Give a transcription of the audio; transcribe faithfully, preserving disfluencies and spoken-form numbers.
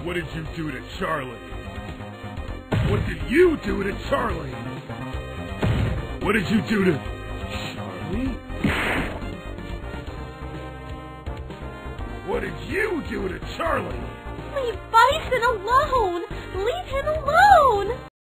What did you do to Charlie? What did you do to Charlie? What did you do to Charlie? What did you do to Charlie? Leave Bison alone! Leave him alone!